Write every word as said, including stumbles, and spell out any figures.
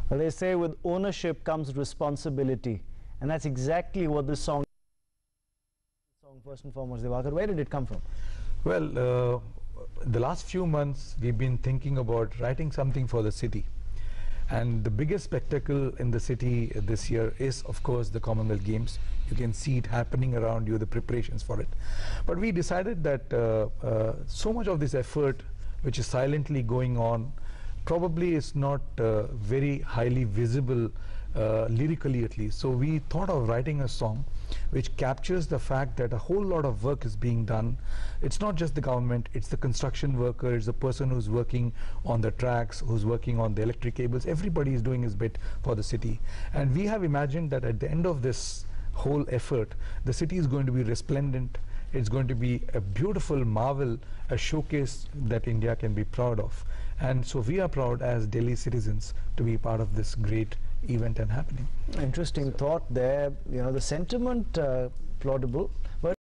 Well, they say with ownership comes responsibility, and that's exactly what this song. Song first and foremost, Diwakar, where did it come from? Well, uh, the last few months we've been thinking about writing something for the city. And the biggest spectacle in the city this year is, of course, the Commonwealth Games. You can see it happening around you, the preparations for it. But we decided that uh, uh, so much of this effort, which is silently going on, probably is not uh, very highly visible, uh, lyrically at least. So we thought of writing a song which captures the fact that a whole lot of work is being done. It's not just the government, it's the construction worker, it's the person who's working on the tracks, who's working on the electric cables. Everybody is doing his bit for the city. And we have imagined that at the end of this whole effort, the city is going to be resplendent. It's going to be a beautiful marvel, a showcase that India can be proud of. And so we are proud as Delhi citizens to be part of this great event and happening. Interesting thought there. You know, the sentiment uh, plausible, but